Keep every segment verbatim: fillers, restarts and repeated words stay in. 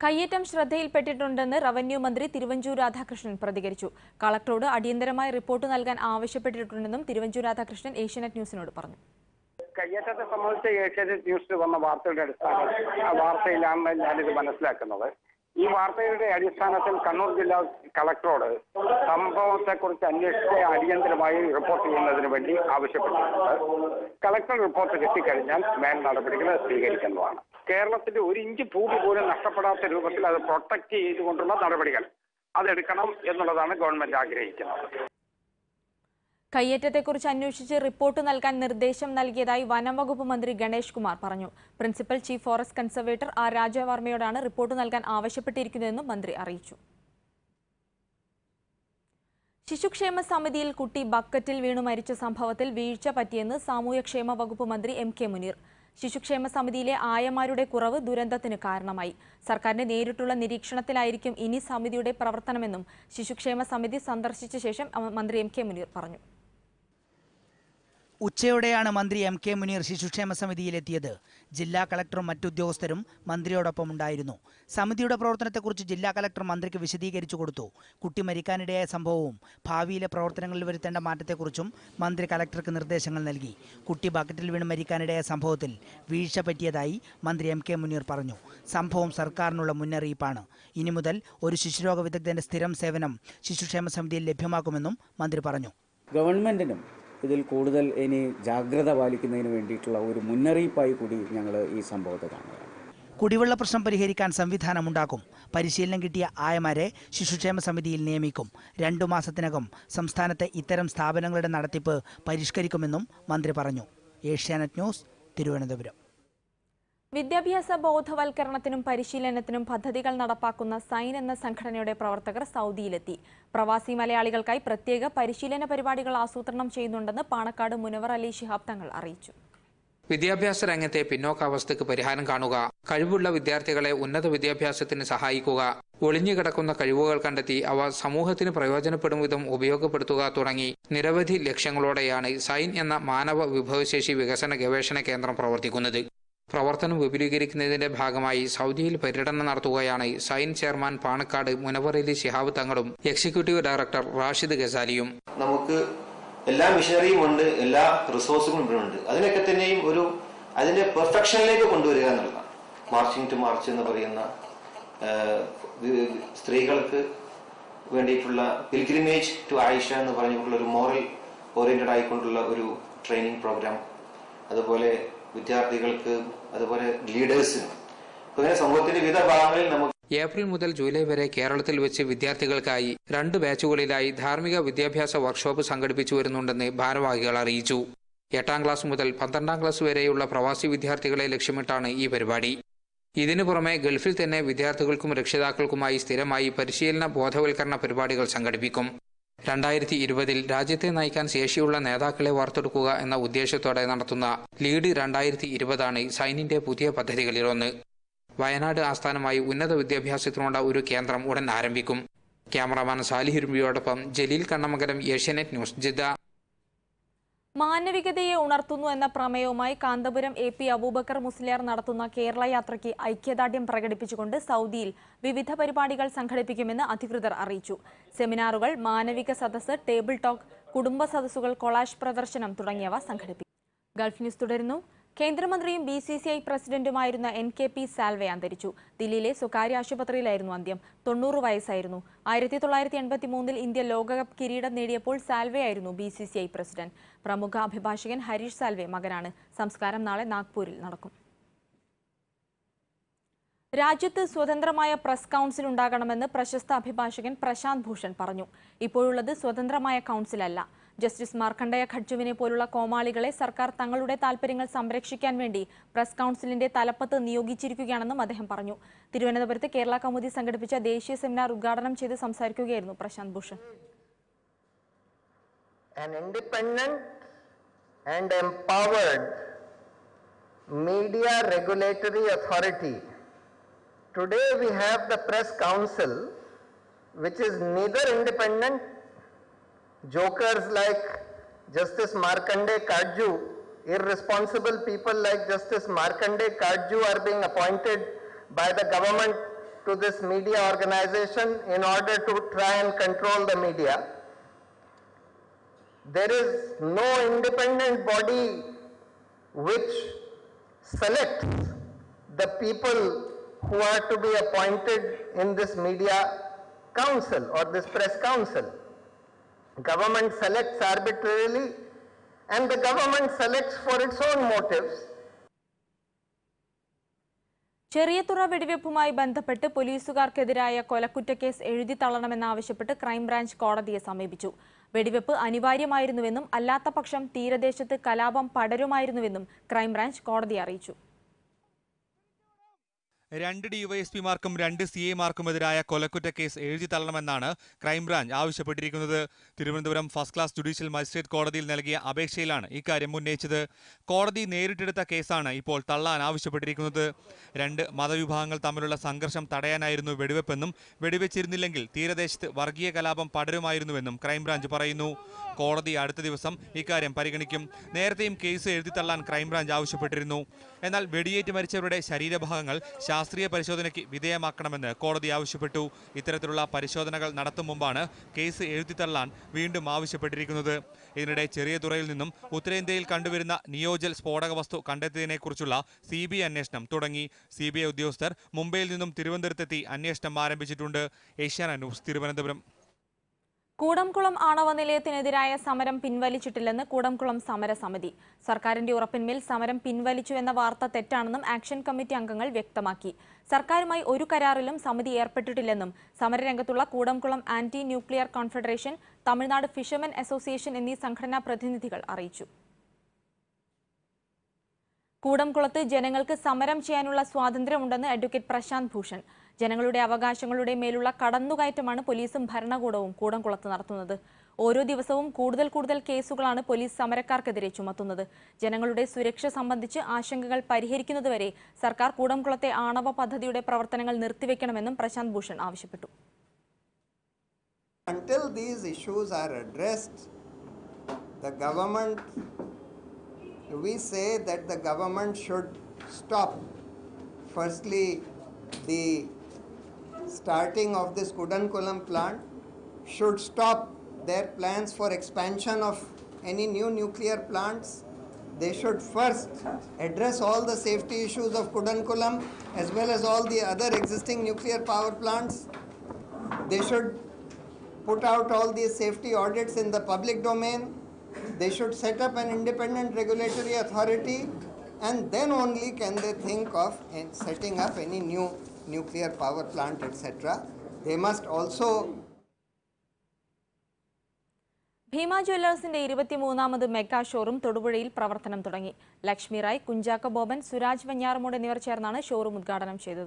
കയ്യേറ്റം ശ്രദ്ധയിൽപ്പെട്ടിട്ടുണ്ടെന്ന് റവന്യൂ മന്ത്രി തിരുവഞ്ചൂർ രാധാകൃഷ്ണൻ പ്രതികരിച്ചു. കളക്ടറോട് അടിയന്തരമായി റിപ്പോർട്ട് നൽകാൻ ആവശ്യപ്പെട്ടിട്ടുണ്ടെന്നും തിരുവഞ്ചൂർ രാധാകൃഷ്ണൻ ഏഷ്യാനെറ്റ് ന്യൂസിനോട് പറഞ്ഞു. കയ്യേറ്റത്തെ സംബന്ധിച്ച് ഏഷ്യാനെറ്റ് ന്യൂസിൽ വന്ന വാർത്തയുടെ അടിസ്ഥാനത്തിൽ വാർത്തയിലാണ് ഞാനിത് മനസ്സിലാക്കുന്നത്. ഈ വാർത്തയുടെ അടിസ്ഥാനത്തിൽ കണ്ണൂർ ജില്ലാ കളക്ടറോട് സംഭവത്തെക്കുറിച്ച് അന്വേഷിച്ച് അടിയന്തരമായി റിപ്പോർട്ട് ചെയ്യുന്നതിന് വേണ്ടി ആവശ്യപ്പെട്ടിട്ടുണ്ട്. കളക്ടർ റിപ്പോർട്ട് കിട്ടിക്കഴിഞ്ഞാൽ മേൽ നടപടികൾ സ്വീകരിക്കുന്നതാണ്. കേരളത്തിന്റെ ഒരു ഇഞ്ച് ഭൂമി പോലും നഷ്ടപ്പെടാത്ത രൂപത്തിൽ അത് പ്രൊട്ടക്ട് ചെയ്തുകൊണ്ടുള്ള നടപടികൾ അതെടുക്കണം എന്നുള്ളതാണ് ഗവൺമെന്റ് ആഗ്രഹിക്കുന്നത്. കയ്യേറ്റത്തെക്കുറിച്ച് അന്വേഷിച്ച് റിപ്പോർട്ട് നൽകാൻ നിർദ്ദേശം നൽകിയതായി വനം വകുപ്പ് മന്ത്രി ഗണേഷ് കുമാർ പറഞ്ഞു. Principal chief forest conservator R രാജവർമ്മയോടാണ് റിപ്പോർട്ട് നൽകാൻ ആവശ്യപ്പെട്ടിരിക്കുന്നതെന്നും മന്ത്രി അറിയിച്ചു. ശിശുക്ഷേമ സമിതിയിൽ കുട്ടി ബക്കറ്റിൽ വീണു മരിച്ച സംഭവത്തിൽ വീഴ്ച പറ്റിയെന്ന് സാമൂഹ്യക്ഷേമ വകുപ്പ് മന്ത്രി എം കെ മുനീർ. ശിശുക്ഷേമ സമിതിയിലെ ആയമാരുടെ കുറവ് ദുരന്തത്തിന് കാരണമായി. സർക്കാരിന്റെ നേരിട്ടുള്ള നിരീക്ഷണത്തിലായിരിക്കും ഇനി സമിതിയുടെ പ്രവർത്തനമെന്നും ശിശുക്ഷേമ സമിതി സന്ദർശിച്ച ശേഷം മന്ത്രി എം കെ മുനീർ പറഞ്ഞു. ഉച്ചയോടെയാണ് മന്ത്രി എം കെ മുനീർ ശിശുക്ഷേമ സമിതിയിലെത്തിയത്. ജില്ലാ കളക്ടറും മറ്റുദ്യോഗസ്ഥരും മന്ത്രിയോടൊപ്പം ഉണ്ടായിരുന്നു. സമിതിയുടെ പ്രവർത്തനത്തെക്കുറിച്ച് ജില്ലാ കളക്ടർ മന്ത്രിക്ക് വിശദീകരിച്ചു കൊടുത്തു. കുട്ടി മരിക്കാനിടയായ സംഭവവും ഭാവിയിലെ പ്രവർത്തനങ്ങളിൽ വരുത്തേണ്ട മാറ്റത്തെക്കുറിച്ചും മന്ത്രി കളക്ടർക്ക് നിർദ്ദേശങ്ങൾ നൽകി. കുട്ടി ബക്കറ്റിൽ വീണ് മരിക്കാനിടയായ സംഭവത്തിൽ വീഴ്ച പറ്റിയതായി മന്ത്രി എം കെ മുനീർ പറഞ്ഞു. സംഭവം സർക്കാരിനുള്ള മുന്നറിയിപ്പാണ്. ഇനി മുതൽ ഒരു ശിശുരോഗ വിദഗ്ധന്റെ സ്ഥിരം സേവനം ശിശുക്ഷേമ സമിതിയിൽ ലഭ്യമാക്കുമെന്നും മന്ത്രി പറഞ്ഞു. ഗവൺമെന്റിനും ഇതിൽ കൂടുതൽ ഇനി ജാഗ്രത പാലിക്കുന്നതിന് വേണ്ടിയിട്ടുള്ള ഒരു മുന്നറിയിപ്പായി കൂടി ഞങ്ങൾ ഈ സംഭവത്തെ കാണുകയാണ്. കുടിവെള്ള പ്രശ്നം പരിഹരിക്കാൻ സംവിധാനമുണ്ടാക്കും. പരിശീലനം കിട്ടിയ ആയമാരെ ശിശുക്ഷേമ സമിതിയിൽ നിയമിക്കും. രണ്ടു മാസത്തിനകം സംസ്ഥാനത്തെ ഇത്തരം സ്ഥാപനങ്ങളുടെ നടത്തിപ്പ് പരിഷ്കരിക്കുമെന്നും മന്ത്രി പറഞ്ഞു. ഏഷ്യാനെറ്റ് ന്യൂസ്, തിരുവനന്തപുരം. വിദ്യാഭ്യാസ ബോധവൽക്കരണത്തിനും പരിശീലനത്തിനും പദ്ധതികൾ നടപ്പാക്കുന്ന സൈൻ എന്ന സംഘടനയുടെ പ്രവർത്തകർ സൗദിയിലെത്തി. പ്രവാസി മലയാളികൾക്കായി പ്രത്യേക പരിശീലന പരിപാടികൾ ആസൂത്രണം ചെയ്യുന്നുണ്ടെന്ന് പാണക്കാട് മുനവർ അലി ശിഹാബ് തങ്ങൾ അറിയിച്ചു. വിദ്യാഭ്യാസ രംഗത്തെ പിന്നോക്കാവസ്ഥയ്ക്ക് പരിഹാരം കാണുക, കഴിവുള്ള വിദ്യാർത്ഥികളെ ഉന്നത വിദ്യാഭ്യാസത്തിന് സഹായിക്കുക, ഒളിഞ്ഞുകിടക്കുന്ന കഴിവുകൾ കണ്ടെത്തി അവ സമൂഹത്തിന് പ്രയോജനപ്പെടും വിധം ഉപയോഗപ്പെടുത്തുക തുടങ്ങി നിരവധി ലക്ഷ്യങ്ങളോടെയാണ് സൈൻ എന്ന മാനവ വിഭവശേഷി വികസന ഗവേഷണ കേന്ദ്രം പ്രവർത്തിക്കുന്നത്. പ്രവർത്തനം വിപുലീകരിക്കുന്നതിന്റെ ഭാഗമായി സൗദിയിൽ പര്യടനം നടത്തുകയാണ് സൈൻ ചെയർമാൻ പാണക്കാട് മുനവർ അലി ശിഹാബ് തങ്ങളും എക്സിക്യൂട്ടീവ് ഡയറക്ടർ റാഷിദ് ഗസാലിയും. നമുക്ക് എല്ലാ മിഷനറിയും ഉണ്ട്, എല്ലാ റിസോഴ്സുകളും ഉണ്ട്. അതിനൊക്കെ തന്നെയും ഒരു അതിന്റെ പെർഫെക്ഷനിലേക്ക് കൊണ്ടുവരിക എന്നുള്ളതാണ്. മാർച്ചിങ് ടു മാർച്ച് എന്ന് പറയുന്ന സ്ത്രീകൾക്ക് വേണ്ടിയിട്ടുള്ള പിൽഗ്രിമേജ് ടു ആയിഷ എന്ന് പറഞ്ഞിട്ടുള്ള ഒരു മോറൽ ഓറിയന്റഡ് ആയിക്കൊണ്ടുള്ള ഒരു ട്രെയിനിങ് പ്രോഗ്രാം, അതുപോലെ വിദ്യാർത്ഥികൾക്ക്, അതുപോലെ ലീഡേഴ്സിനും, അങ്ങനെ സമൂഹത്തിന്റെ വിവിധ ഭാഗങ്ങളിൽ നമുക്ക് ഏപ്രിൽ മുതൽ ജൂലൈ വരെ കേരളത്തിൽ വെച്ച് വിദ്യാർത്ഥികൾക്കായി രണ്ട് ബാച്ചുകളിലായി ധാർമ്മിക വിദ്യാഭ്യാസ വർക്ക്ഷോപ്പ് സംഘടിപ്പിച്ചു വരുന്നുണ്ടെന്ന് ഭാരവാഹികൾ അറിയിച്ചു. എട്ടാം ക്ലാസ് മുതൽ പന്ത്രണ്ടാം ക്ലാസ് വരെയുള്ള പ്രവാസി വിദ്യാർത്ഥികളെ ലക്ഷ്യമിട്ടാണ് ഈ പരിപാടി. ഇതിനു പുറമെ ഗൾഫിൽ തന്നെ വിദ്യാർത്ഥികൾക്കും രക്ഷിതാക്കൾക്കുമായി സ്ഥിരമായി പരിശീലന ബോധവൽക്കരണ പരിപാടികൾ സംഘടിപ്പിക്കും. രണ്ടായിരത്തി ഇരുപതിൽ രാജ്യത്തെ നയിക്കാൻ ശേഷിയുള്ള നേതാക്കളെ വാർത്തെടുക്കുക എന്ന ഉദ്ദേശത്തോടെ നടത്തുന്ന ലീഡ് രണ്ടായിരത്തി ഇരുപതാണ് സൈനിന്റെ പുതിയ പദ്ധതികളിലൊന്ന്. വയനാട് ആസ്ഥാനമായി ഉന്നത വിദ്യാഭ്യാസത്തിനുള്ള ഒരു കേന്ദ്രം ഉടൻ ആരംഭിക്കും. ക്യാമറാമാൻ സാലിഹിരുമ്പിയോടൊപ്പം ജലീൽ കണ്ണമംഗലം, ഏഷ്യാനെറ്റ് ന്യൂസ്, ജിദ്ദ. മാനവികതയെ ഉണർത്തുന്നു എന്ന പ്രമേയവുമായി കാന്തപുരം എ പി അബൂബക്കർ മുസ്ലിയാർ നടത്തുന്ന കേരള യാത്രയ്ക്ക് ഐക്യദാർഢ്യം പ്രകടിപ്പിച്ചുകൊണ്ട് സൗദിയിൽ വിവിധ പരിപാടികൾ സംഘടിപ്പിക്കുമെന്ന് അധികൃതർ അറിയിച്ചു. സെമിനാറുകൾ, മാനവിക സദസ്സ്, ടേബിൾ ടോക്ക്, കുടുംബ സദസ്സുകൾ, കൊളാഷ് പ്രദർശനം തുടങ്ങിയവ സംഘടിപ്പിക്കും. ഗൾഫ് ന്യൂസ് തുടരുന്നു. കേന്ദ്രമന്ത്രിയും ബി സി സി ഐ പ്രസിഡന്റുമായിരുന്ന എൻ കെ പി സാൽവെ അന്തരിച്ചു. ദില്ലിയിലെ സ്വകാര്യ ആശുപത്രിയിലായിരുന്നു അന്ത്യം. തൊണ്ണൂറ് വയസ്സായിരുന്നു. ആയിരത്തി തൊള്ളായിരത്തി എൺപത്തി മൂന്നിൽ ഇന്ത്യ ലോകകപ്പ് കിരീടം നേടിയപ്പോൾ സാൽവെ ആയിരുന്നു B C C I president. പ്രമുഖ അഭിഭാഷകൻ ഹരീഷ് സാൽവെ മകനാണ്. സംസ്കാരം നാളെ നാഗ്പൂരിൽ നടക്കും. രാജ്യത്ത് സ്വതന്ത്രമായ പ്രസ് കൗൺസിൽ ഉണ്ടാകണമെന്ന് പ്രശസ്ത അഭിഭാഷകൻ പ്രശാന്ത് ഭൂഷൺ പറഞ്ഞു. ഇപ്പോഴുള്ളത് സ്വതന്ത്രമായ കൗൺസിലല്ല. ജസ്റ്റിസ് മാർക്കണ്ഡേയ ഖഡ്ജുവിനെ പോലുള്ള കോമാളികളെ സർക്കാർ തങ്ങളുടെ താൽപര്യങ്ങൾ സംരക്ഷിക്കാൻ വേണ്ടി പ്രസ് കൗൺസിലിന്റെ തലപ്പത്ത് നിയോഗിച്ചിരിക്കുകയാണെന്നും അദ്ദേഹം പറഞ്ഞു. തിരുവനന്തപുരത്ത് കേരള കൗമുദി സംഘടിപ്പിച്ച ദേശീയ സെമിനാർ ഉദ്ഘാടനം ചെയ്ത് സംസാരിക്കുകയായിരുന്നു Prashant Bhushan. An independent and empowered media regulatory authority. Today we have the Press Council, which is neither independent. Jokers like Justice Markanday Kadju, irresponsible people like Justice Markanday Kadju are being appointed by the government to this media organization in order to try and control the media. There is no independent body which selects the people who are to be appointed in this media council or this press council. Government selects arbitrarily and the government selects for its own motives. Cheriyathura വെടിവെപ്പുമായി ബന്ധപ്പെട്ട് പോലീസുകാർക്കെതിരായ കൊലക്കുറ്റക്കേസ് എഴുതി തള്ളണമെന്നാവശ്യപ്പെട്ട് crime branch കോടതിയെ സമീപിച്ചു. വെടിവെപ്പ് അനിവാര്യമായിരുന്നുവെന്നും അല്ലാത്തപക്ഷം തീരദേശത്ത് കലാപം പടരുമായിരുന്നുവെന്നും crime branch കോടതിയെ അറിയിച്ചു. രണ്ട് ഡിവൈഎസ്പിമാർക്കും രണ്ട് സി എമാർക്കുമെതിരായ കൊലക്കുറ്റക്കേസ് എഴുതി തള്ളണമെന്നാണ് ക്രൈംബ്രാഞ്ച് ആവശ്യപ്പെട്ടിരിക്കുന്നത്. Thiruvananthapuram first class judicial magistrate കോടതിയിൽ നൽകിയ അപേക്ഷയിലാണ് ഇക്കാര്യം ഉന്നയിച്ചത്. കോടതി നേരിട്ടെടുത്ത കേസാണ് ഇപ്പോൾ തള്ളാൻ ആവശ്യപ്പെട്ടിരിക്കുന്നത്. രണ്ട് മതവിഭാഗങ്ങൾ തമ്മിലുള്ള സംഘർഷം തടയാനായിരുന്നു വെടിവെപ്പെന്നും വെടിവെച്ചിരുന്നില്ലെങ്കിൽ തീരദേശത്ത് വർഗീയ കലാപം പടരുമായിരുന്നുവെന്നും ക്രൈംബ്രാഞ്ച് പറയുന്നു. കോടതി അടുത്ത ദിവസം ഇക്കാര്യം പരിഗണിക്കും. നേരത്തെയും കേസ് എഴുതിത്തള്ളാൻ ക്രൈംബ്രാഞ്ച് ആവശ്യപ്പെട്ടിരുന്നു. എന്നാൽ വെടിയേറ്റ് മരിച്ചവരുടെ ശരീരഭാഗങ്ങൾ ശാസ്ത്രീയ പരിശോധനയ്ക്ക് വിധേയമാക്കണമെന്ന് കോടതി ആവശ്യപ്പെട്ടു. ഇത്തരത്തിലുള്ള പരിശോധനകൾ നടത്തും മുമ്പാണ് കേസ് എഴുതിത്തള്ളാൻ വീണ്ടും ആവശ്യപ്പെട്ടിരിക്കുന്നത്. ഇതിനിടെ ചെറിയതുറയിൽ നിന്നും ഉത്തരേന്ത്യയിൽ കണ്ടുവരുന്ന നിയോജൽ സ്ഫോടക വസ്തു കണ്ടെത്തിയതിനെക്കുറിച്ചുള്ള സി ബി ഐ അന്വേഷണം തുടങ്ങി. സി ബി ഐ ഉദ്യോഗസ്ഥർ മുംബൈയിൽ നിന്നും തിരുവനന്തപുരത്തെത്തി അന്വേഷണം ആരംഭിച്ചിട്ടുണ്ട്. ഏഷ്യാനെറ്റ് ന്യൂസ്, തിരുവനന്തപുരം. കൂടംകുളം ആണവ നിലയത്തിനെതിരായ സമരം പിൻവലിച്ചിട്ടില്ലെന്ന് കൂടംകുളം സമരസമിതി. സർക്കാരിന്റെ ഉറപ്പിന്മേൽ സമരം പിൻവലിച്ചുവെന്ന വാർത്ത തെറ്റാണെന്നും ആക്ഷൻ കമ്മിറ്റി അംഗങ്ങൾ വ്യക്തമാക്കി. സർക്കാരുമായി ഒരു കരാറിലും സമിതി ഏർപ്പെട്ടിട്ടില്ലെന്നും സമരരംഗത്തുള്ള Koodankulam anti nuclear confederation, Tamil Nadu fishermen association എന്നീ സംഘടനാ പ്രതിനിധികൾ അറിയിച്ചു. കൂടംകുളത്ത് ജനങ്ങൾക്ക് സമരം ചെയ്യാനുള്ള സ്വാതന്ത്ര്യമുണ്ടെന്ന് അഡ്വക്കേറ്റ് പ്രശാന്ത് ഭൂഷൺ. ജനങ്ങളുടെ അവകാശങ്ങളുടെ മേലുള്ള കടന്നുകയറ്റമാണ് പോലീസും ഭരണകൂടവും കൂടംകുളത്ത് നടത്തുന്നത്. ഓരോ ദിവസവും കൂടുതൽ കൂടുതൽ കേസുകളാണ് പോലീസ് സമരക്കാർക്കെതിരെ ചുമത്തുന്നത്. ജനങ്ങളുടെ സുരക്ഷ സംബന്ധിച്ച് ആശങ്കകൾ പരിഹരിക്കുന്നതുവരെ സർക്കാർ കൂടംകുളത്തെ ആണവ പദ്ധതിയുടെ പ്രവർത്തനങ്ങൾ നിർത്തിവെക്കണമെന്നും പ്രശാന്ത് ഭൂഷൺ ആവശ്യപ്പെട്ടു. Until these issues are addressed, the government, we say that the government should stop firstly the starting of this Kudankulam plant, should stop their plans for expansion of any new nuclear plants. They should first address all the safety issues of Kudankulam as well as all the other existing nuclear power plants. They should put out all these safety audits in the public domain. They should set up an independent regulatory authority, and then only can they think of setting up any new nuclear power plant, et cetera. They must also. Bhima ജ്വല്ലേഴ്സിന്റെ ഇരുപത്തിമൂന്നാമത് mega showroom തൊടുപുഴയിൽ പ്രവർത്തനം തുടങ്ങി. ലക്ഷ്മി റായ്, കുഞ്ചാക്ക ബോബൻ, സുരാജ് വെഞ്ഞാറമൂട് എന്നിവർ ചേർന്നാണ് showroom ഉദ്ഘാടനം ചെയ്തത്.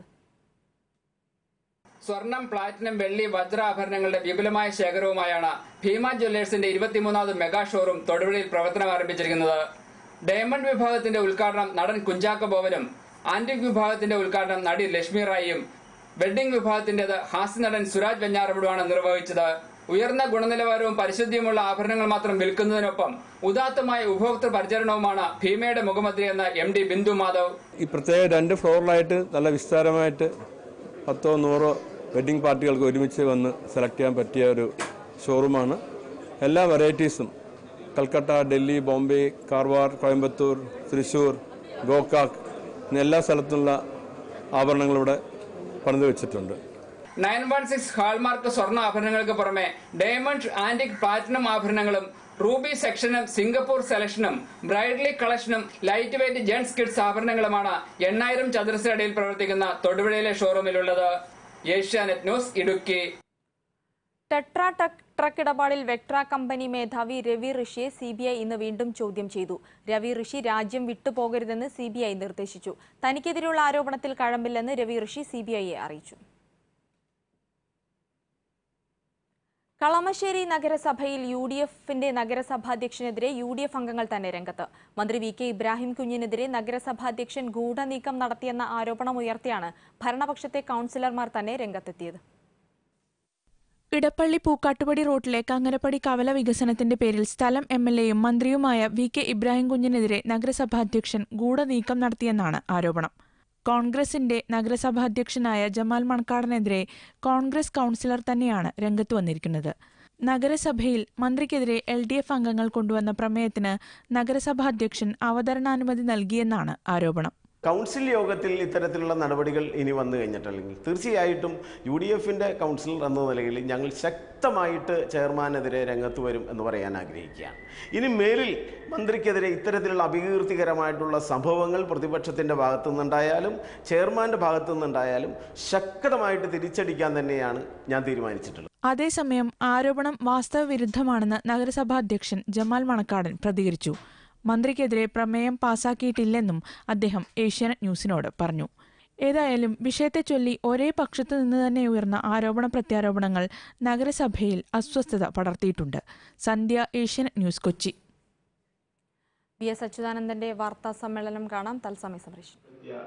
സ്വർണം, പ്ലാറ്റിനം, വെള്ളി, വജ്രാഭരണങ്ങളുടെ വിപുലമായ ശേഖരവുമായാണ് ഭീമ ജ്വല്ലേഴ്സിന്റെ ഇരുപത്തിമൂന്നാമത് മെഗാ ഷോറൂം തൊടുപുഴയിൽ പ്രവർത്തനം ആരംഭിച്ചിരിക്കുന്നത്. ഡയമണ്ട് വിഭാഗത്തിന്റെ ഉദ്ഘാടനം നടൻ കുഞ്ചാക്ക ബോബനും, ആന്റിക് വിഭാഗത്തിന്റെ ഉദ്ഘാടനം നടി ലക്ഷ്മി റായിയും, വെഡ്ഡിംഗ് വിഭാഗത്തിന്റേത് ഹാസ്യനടൻ സുരാജ് വെഞ്ഞാറമൂടുമാണ് നിർവഹിച്ചത്. ഉയർന്ന ഗുണനിലവാരവും പരിശുദ്ധിയുമുള്ള ആഭരണങ്ങൾ മാത്രം വിൽക്കുന്നതിനൊപ്പം ഉദാത്തമായ ഉപഭോക്തൃ പരിചരണവുമാണ് ഭീമയുടെ മുഖമുദ്രയെന്ന് എം ഡി ബിന്ദു മാധവ്. ഈ പ്രത്യേക രണ്ട് ഫ്ലോറിലായിട്ട് നല്ല വിസ്താരമായിട്ട് പത്തോ നൂറോ വെഡ്ഡിംഗ് പാർട്ടികൾക്ക് ഒരുമിച്ച് വന്ന് സെലക്ട് ചെയ്യാൻ പറ്റിയ ഒരു ഷോറൂമാണ്. എല്ലാ വെറൈറ്റീസും കൽക്കട്ട, ഡൽഹി, ബോംബെ, കാർവാർ, കോയമ്പത്തൂർ, തൃശ്ശൂർ, ഗോകാക്ക് ഇന്ന് എല്ലാ സ്ഥലത്തുള്ള ആഭരണങ്ങളിവിടെ പണിത് വെച്ചിട്ടുണ്ട്. നയൻ വൺ സിക്സ് ഹാൾമാർക്ക് സ്വർണ്ണ ആഭരണങ്ങൾക്ക് പുറമെ ഡയമണ്ട്, ആന്റിക്, പ്ലാറ്റിനം ആഭരണങ്ങളും റൂബി സെക്ഷനും സിംഗപ്പൂർ സെലക്ഷനും ബ്രൈഡലി കളക്ഷനും ലൈറ്റ് വെയ്റ്റ് ജെന്റ്സ് കിഡ്സ് ആഭരണങ്ങളുമാണ് എണ്ണായിരം ചതുരശ്ര അടിയിൽ പ്രവർത്തിക്കുന്ന തൊടുപുഴയിലെ ഷോറൂമിലുള്ളത്. Asianet news, Idukki. Tetra tech truck ഇടപാടിൽ വെക്ട്ര കമ്പനി മേധാവി രവി ഋഷിയെ സി ബി ഐ ഇന്ന് വീണ്ടും ചോദ്യം ചെയ്തു. രവി ഋഷി രാജ്യം വിട്ടുപോകരുതെന്ന് സി ബി ഐ നിർദ്ദേശിച്ചു. തനിക്കെതിരെയുള്ള ആരോപണത്തിൽ കഴമ്പില്ലെന്ന് രവി ഋഷി സി ബി ഐയെ അറിയിച്ചു. കളമശ്ശേരി നഗരസഭയിൽ യു ഡി എഫിന്റെ നഗരസഭാധ്യക്ഷനെതിരെ യു ഡി എഫ് അംഗങ്ങൾ തന്നെ രംഗത്ത്. മന്ത്രി വി കെ ഇബ്രാഹിം കുഞ്ഞിനെതിരെ നഗരസഭാധ്യക്ഷൻ ഗൂഢനീക്കം നടത്തിയെന്ന ആരോപണമുയർത്തിയാണ് ഭരണപക്ഷത്തെ കൗൺസിലർമാർ തന്നെ രംഗത്തെത്തിയത്. ഇടപ്പള്ളി പൂക്കാട്ടുപടി റോഡിലെ കങ്ങരപ്പടി കവല വികസനത്തിന്റെ പേരിൽ സ്ഥലം എം എൽ എയും മന്ത്രിയുമായ വി കെ ഇബ്രാഹിം കുഞ്ഞിനെതിരെ നഗരസഭാധ്യക്ഷൻ ഗൂഢനീക്കം നടത്തിയെന്നാണ് ആരോപണം. കോൺഗ്രസിന്റെ നഗരസഭാ അധ്യക്ഷനായ ജമാൽ മണക്കാടനെതിരെ കോൺഗ്രസ് കൗൺസിലർ തന്നെയാണ് രംഗത്ത് വന്നിരിക്കുന്നത്. നഗരസഭയിൽ മന്ത്രിക്കെതിരെ എൽ ഡി എഫ് അംഗങ്ങൾ കൊണ്ടുവന്ന പ്രമേയത്തിന് നഗരസഭാ അധ്യക്ഷൻ അവതരണാനുമതി നൽകിയെന്നാണ് ആരോപണം. കൗൺസിൽ യോഗത്തിൽ ഇത്തരത്തിലുള്ള നടപടികൾ ഇനി വന്നു കഴിഞ്ഞിട്ടല്ലെങ്കിൽ തീർച്ചയായിട്ടും യു ഡി എഫിൻ്റെ കൗൺസിലർ എന്ന നിലയിൽ ഞങ്ങൾ ശക്തമായിട്ട് ചെയർമാനെതിരെ രംഗത്ത് വരും എന്ന് പറയാൻ ആഗ്രഹിക്കുകയാണ്. ഇനി മേലിൽ മന്ത്രിക്കെതിരെ ഇത്തരത്തിലുള്ള അപകീർത്തികരമായിട്ടുള്ള സംഭവങ്ങൾ പ്രതിപക്ഷത്തിൻ്റെ ഭാഗത്തു നിന്നുണ്ടായാലും ചെയർമാൻ്റെ ഭാഗത്തു നിന്നുണ്ടായാലും ശക്തമായിട്ട് തിരിച്ചടിക്കാൻ തന്നെയാണ് ഞാൻ തീരുമാനിച്ചിട്ടുള്ളത്. അതേസമയം ആരോപണം വാസ്തവവിരുദ്ധമാണെന്ന് നഗരസഭാ അധ്യക്ഷൻ ജമാൽ മണക്കാടൻ പ്രതികരിച്ചു. മന്ത്രിക്കെതിരെ പ്രമേയം പാസാക്കിയിട്ടില്ലെന്നും അദ്ദേഹം ഏഷ്യാനെറ്റ് ന്യൂസിനോട് പറഞ്ഞു. ഏതായാലും വിഷയത്തെ ചൊല്ലി ഒരേ പക്ഷത്തു നിന്ന് തന്നെ ഉയർന്ന ആരോപണ പ്രത്യാരോപണങ്ങൾ നഗരസഭയിൽ അസ്വസ്ഥത പടർത്തിയിട്ടുണ്ട്. Sandhya, Asianet news, Kochi. V S അച്യുതാനന്ദന്റെ വാർത്താ സമ്മേളനം കാണാം. തത്സമയ സംപ്രേഷണം.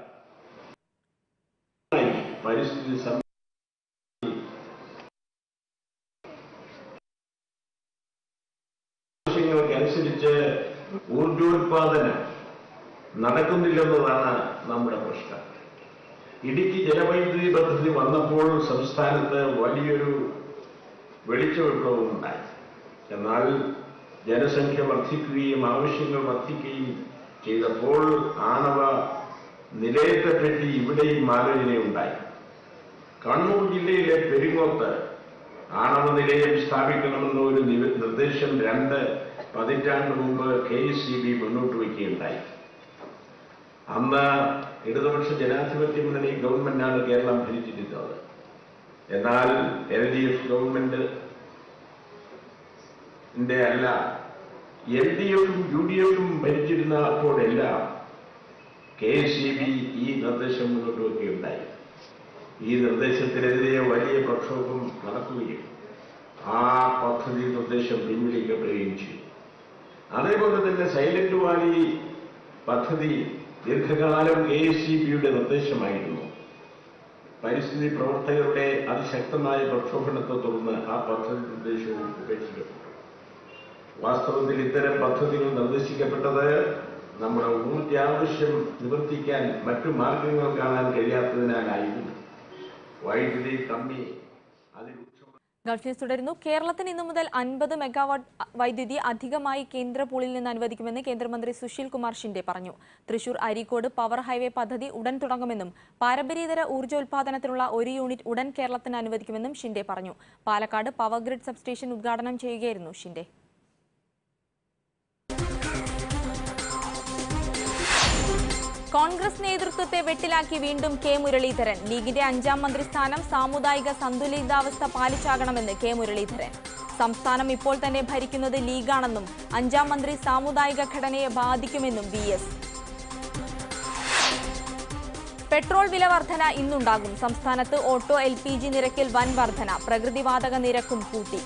അനുസരിച്ച് ഊർജോത്പാദനം നടക്കുന്നില്ലെന്നതാണ് നമ്മുടെ പ്രശ്നം. ഇടുക്കി ജലവൈദ്യുതി പദ്ധതി വന്നപ്പോൾ സംസ്ഥാനത്ത് വലിയൊരു വെളിച്ചവിപ്ലവം ഉണ്ടായി. എന്നാൽ ജനസംഖ്യ വർദ്ധിക്കുകയും ആവശ്യങ്ങൾ വർദ്ധിക്കുകയും ചെയ്തപ്പോൾ ആണവ നിലയത്തെപ്പറ്റി ഇവിടെയും ആലോചനയുണ്ടായി. കണ്ണൂർ ജില്ലയിലെ പെരിങ്ങോത്ത് ആണവ നിലയം സ്ഥാപിക്കണമെന്ന ഒരു നിർദ്ദേശം രണ്ട് പതിറ്റാണ്ട് മുമ്പ് കെ എസ് ഇ ബി മുന്നോട്ട് വയ്ക്കുകയുണ്ടായി. അന്ന് ഇടതുപക്ഷ ജനാധിപത്യ മുന്നണി ഗവൺമെന്റാണ് കേരളം ഭരിച്ചിരുന്നത്. എന്നാൽ എൽ ഡി എഫ് ഗവൺമെന്റിന്റെ അല്ല, എൽ ഡി എഫും യു ഡി എഫും ഭരിച്ചിരുന്ന അപ്പോഴെല്ലാം കെ എസ് ഇ ബി ഈ നിർദ്ദേശം മുന്നോട്ട് വയ്ക്കുകയുണ്ടായി. ഈ നിർദ്ദേശത്തിനെതിരെ വലിയ പ്രക്ഷോഭം നടക്കുകയും ആ പദ്ധതി നിർദ്ദേശം പിൻവലിക്കപ്പെടുകയും ചെയ്തു. അതേപോലെ തന്നെ സൈലന്റ് വാലി പദ്ധതി ദീർഘകാലം കെ എസ് ഇ ബിയുടെ നിർദ്ദേശമായിരുന്നു. പരിസ്ഥിതി പ്രവർത്തകരുടെ അതിശക്തമായ പ്രക്ഷോഭണത്തെ തുടർന്ന് ആ പദ്ധതി നിർദ്ദേശവും ഉപേക്ഷിക്കപ്പെട്ടു. വാസ്തവത്തിൽ ഇത്തരം പദ്ധതികൾ നിർദ്ദേശിക്കപ്പെട്ടത് നമ്മുടെ ഊർജ ആവശ്യം നിവർത്തിക്കാൻ മറ്റു മാർഗങ്ങൾ കാണാൻ കഴിയാത്തതിനാലായിരുന്നു. വൈദ്യുതി കമ്മി അതിൽ ഗൾഫ് ന്യൂസ് തുടരുന്നു. കേരളത്തിന് ഇന്നു മുതൽ അൻപത് മെഗാവാട്ട് വൈദ്യുതി അധികമായി കേന്ദ്ര പൂളിൽ നിന്ന് അനുവദിക്കുമെന്ന് കേന്ദ്രമന്ത്രി സുശീൽ കുമാർ ഷിൻഡെ പറഞ്ഞു. തൃശൂർ അരീക്കോട് പവർ ഹൈവേ പദ്ധതി ഉടൻ തുടങ്ങുമെന്നും പാരമ്പര്യേതര ഊർജ്ജോൽപാദനത്തിനുള്ള ഒരു യൂണിറ്റ് ഉടൻ കേരളത്തിന് അനുവദിക്കുമെന്നും ഷിൻഡെ പറഞ്ഞു. പാലക്കാട് പവർ ഗ്രിഡ് സബ്സ്റ്റേഷൻ ഉദ്ഘാടനം ചെയ്യുകയായിരുന്നു ഷിൻഡെ. കോൺഗ്രസ് നേതൃത്വത്തെ വെട്ടിലാക്കി വീണ്ടും കെ മുരളീധരൻ. ലീഗിന്റെ അഞ്ചാം മന്ത്രിസ്ഥാനം സാമുദായിക സന്തുലിതാവസ്ഥ പാലിച്ചാകണമെന്ന് കെ മുരളീധരൻ. സംസ്ഥാനം ഇപ്പോൾ തന്നെ ഭരിക്കുന്നത് ലീഗാണെന്നും അഞ്ചാം മന്ത്രി സാമുദായിക ഘടനയെ ബാധിക്കുമെന്നും വി എസ്. പെട്രോൾ വില വർധന ഇന്നുണ്ടാകും. സംസ്ഥാനത്ത് ഓട്ടോ എൽ പി ജി നിരക്കിൽ വൻ വർധന. പ്രകൃതിവാതക നിരക്കും കൂട്ടി.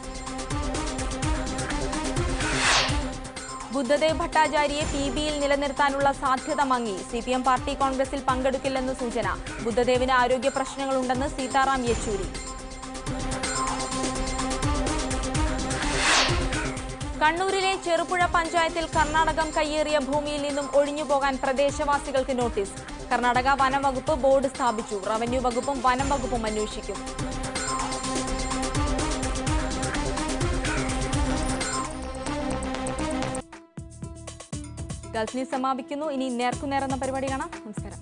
ബുദ്ധദേവ് ഭട്ടാചാര്യയെ പി ബിയിൽ നിലനിർത്താനുള്ള സാധ്യത മങ്ങി. സി പി എം പാർട്ടി കോൺഗ്രസിൽ പങ്കെടുക്കില്ലെന്ന് സൂചന. ബുദ്ധദേവിന് ആരോഗ്യ പ്രശ്നങ്ങളുണ്ടെന്ന് സീതാറാം യെച്ചൂരി. കണ്ണൂരിലെ ചെറുപുഴ പഞ്ചായത്തിൽ കർണാടകം കയ്യേറിയ ഭൂമിയിൽ നിന്നും ഒഴിഞ്ഞുപോകാൻ പ്രദേശവാസികൾക്ക് നോട്ടീസ്. കർണാടക വനം വകുപ്പ് ബോർഡ് സ്ഥാപിച്ചു. റവന്യൂ വകുപ്പും വനം വകുപ്പും അന്വേഷിക്കും. ഗൾഫ് ന്യൂസ് സമാപിക്കുന്നു. ഇനി നേർക്കുനേർ എന്ന പരിപാടി കാണാം. നമസ്കാരം.